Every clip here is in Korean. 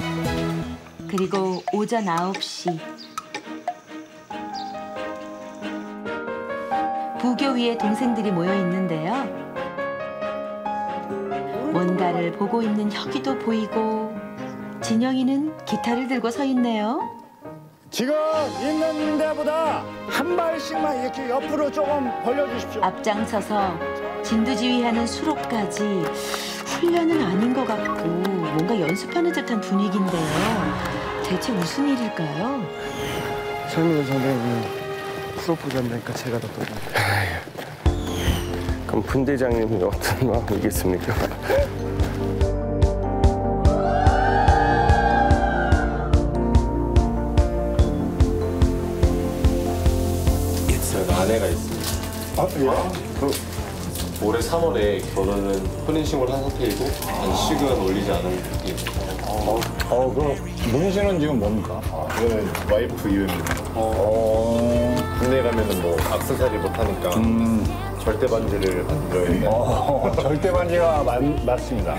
그리고 오전 9시. 부교 위에 동생들이 모여 있는데요. 뭔가를 보고 있는 혁이도 보이고 진영이는 기타를 들고 서 있네요. 지금 있는 데보다 한 발씩만 이렇게 옆으로 조금 벌려주십시오. 앞장서서 진두지휘하는 수로까지 훈련은 아닌 것 같고 뭔가 연습하는 듯한 분위기인데요. 대체 무슨 일일까요? 설민우 선생님이 프로포즈 한다니까 제가 더 떨어요. 그럼 분대장님이 어떤 마음이겠습니까? 제가 아내가 있습니다. 아, 예? 올해 3월에 결혼은 혼인신고를 한 상태이고 안식은 올리지 않은 상태입니다. 그럼 문신은 지금 뭡니까? 이거는 와이프 이유입니다. 군대 가면은 뭐 악세사리 못하니까 절대 반지를 만들어야 돼요. 절대 반지가 맞습니다.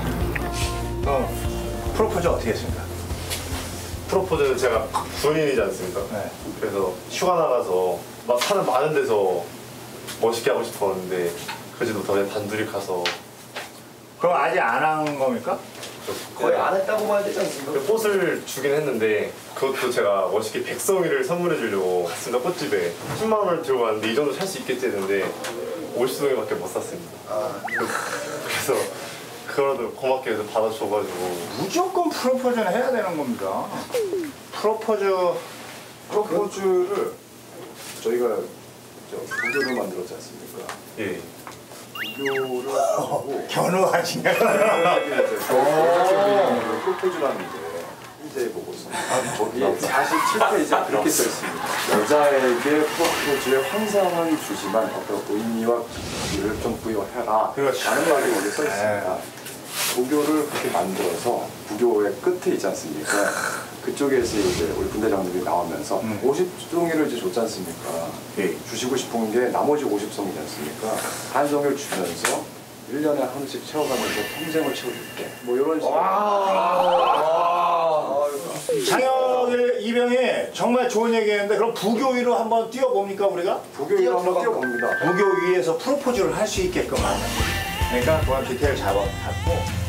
프로포즈 어떻게 했습니까? 프로포즈는 제가 군인이지 않습니까? 네. 그래서 휴가 나가서 막 사람 많은 데서 멋있게 하고 싶었는데 그러지도 못하고 그냥 단둘이 가서 그럼 아직 안 한 겁니까? 거의 안 했다고 봐야 되지 않습니까? 꽃을 주긴 했는데 그것도 제가 멋있게 백성이를 선물해 주려고 갔습니다. 꽃집에 10만 원을 들고 갔는데 이 정도 살 수 있겠지 했는데 50동에밖에 못 샀습니다. 그래서 그거라도 고맙게 해서 받아줘가지고 무조건 프로포즈는 해야 되는 겁니다. 프로포즈를 저희가 부교를 만들었지 않습니까? 예. 부교를 하고 견우하시냐? 프로포즈라는 게 현재 보고 있습니다. 거기 47페이지에 그렇게 써 있습니다. 여자에게 프로포즈의 환상은 주지만 어떤 의미와 깊이를 좀 부여해라. 그렇죠. 라는 말이 여기 써 있습니다. 부교를 그렇게 만들어서 부교의 끝에 있지 않습니까? 그쪽에서 이제 우리 분대장들이 나오면서 50송이를 이제 줬지 않습니까? 예. 주시고 싶은 게 나머지 50송이지 않습니까? 한 송이를 주면서 1년에 하나씩 채워가면서 평생을 채워줄게. 뭐 이런 식으로. 장혁의 이병이 정말 좋은 얘기했는데 그럼 부교 위로 한번 뛰어봅니까 우리가? 부교 위로 한번 뛰어봅니다. 부교 위에서 프로포즈를 할 수 있게끔 하는. 그러니까 그건 디테일 잡고.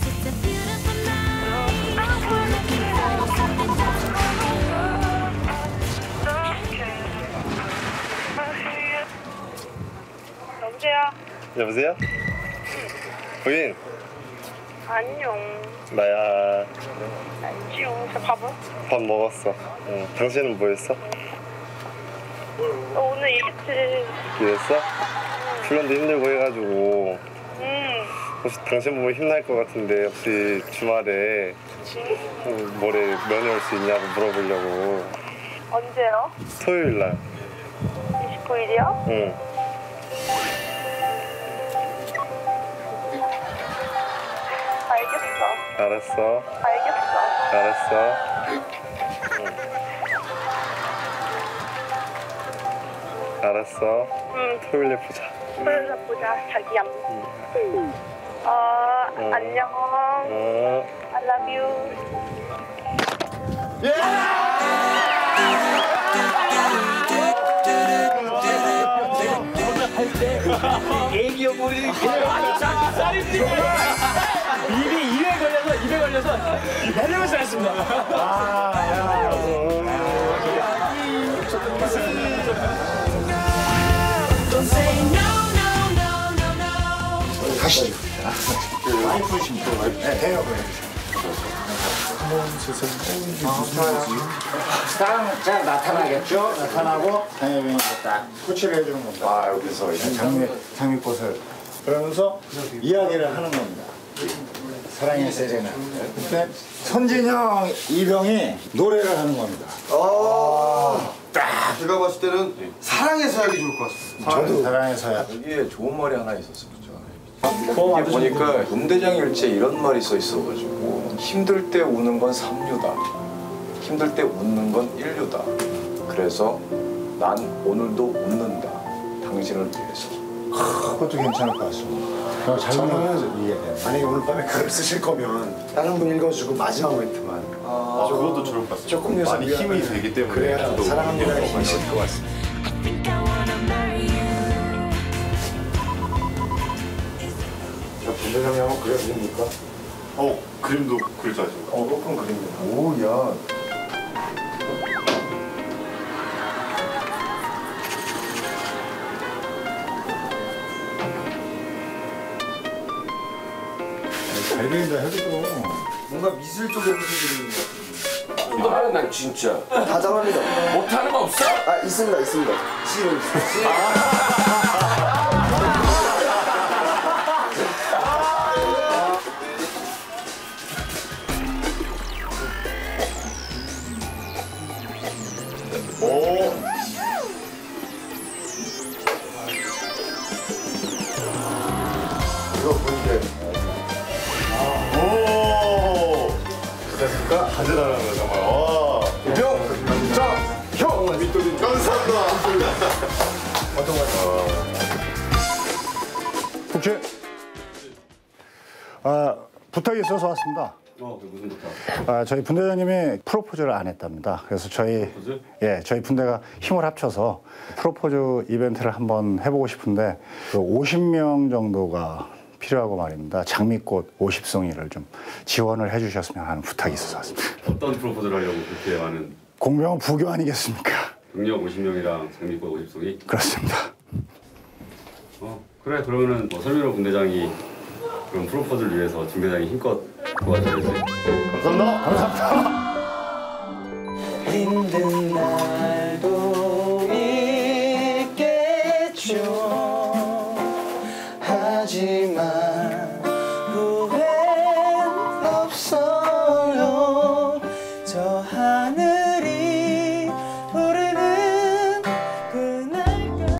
여보세요? 부인? 안녕. 나야. 안녕. 밥은? 밥 먹었어. 응. 당신은 뭐 했어? 너 오늘 일했지? 일했어? 훈련도 힘들고 해가지고 응. 혹시 당신 보면 힘날 것 같은데 혹시 주말에 그치? 모레 면회 올 수 있냐고 물어보려고. 언제요? 토요일 날. 29일이요? 응. 알겠어. 알았어. 알겠어. 알았어. 응. 알았어. 응. 토요일에 보자. 토요일에 보자, 자기야. 안녕. I love you. 애기 어머니 쌀입니 입이 입에 걸려서 내려올 수 있습니다. 다시. 와이프십니까? 네, 대답을 해주세요. 딱 나타나겠죠? 나타나고 장애병이 딱 코치를 해주는 겁니다. 여기서 장미꽃을 그러면서 이야기를 하는 겁니다. 사랑의 세제는. 그때 선진영, 이병이 노래를 하는 겁니다. 제가 봤을 때는 사랑해서 하기 좋을 것 같습니다. 저도 사랑해서야. 여기에 좋은 말이 하나 있었습니다. 이게 보니까 문대장 일지에 이런 말이 써 있어가지고 힘들 때 우는 건 삼류다. 힘들 때 웃는 건 인류다. 그래서 난 오늘도 웃는다. 당신을 위해서. 그것도 괜찮을 것 같습니다. 설명해야죠 이게. 만약에 오늘 밤에 글을 쓰실 거면 다른 분 읽어주고 마지막 멘트만. 그것도 좋을 것 같습니다. 조금 더 많이 힘이 되기 때문에 그래야 저도 사랑합니다의 힘이 있을 것 같습니다. 분대장이 한번 그려주십니까? 그림도 그릴 줄 아십니까? 높은 그림입니다. 오야. 잘 그린다 해도 뭔가 미술 쪽에서 그리는 것 같은데. 좀 더 하는 난 진짜. 다 잘합니다. 못하는 거 없어? 아 있습니다. 지금 이거 보이게. 됐습니까? 아주 잘하는 정말. 형! 밑돌이 감사합니다. 어떤 거? 국채. 부탁이 있어서 왔습니다. 무슨 부탁? 저희 분대장님이 프로포즈를 안 했답니다. 그래서 저희 분대가 힘을 합쳐서 프로포즈 이벤트를 한번 해보고 싶은데 50명 정도가 필요하고 말입니다. 장미꽃 50송이를 좀 지원을 해주셨으면 하는 부탁이 있어서 왔습니다. 어떤 프로포즈를 하려고 그렇게 많은? 공명은 부교 아니겠습니까? 경력 50명이랑 장미꽃 50송이? 그렇습니다. 그래, 그러면은 설민호 분대장이 그런 프로포즈를 위해서 진 대장이 힘껏 도와줘야지. 감사합니다. 감사합니다. 힘든 날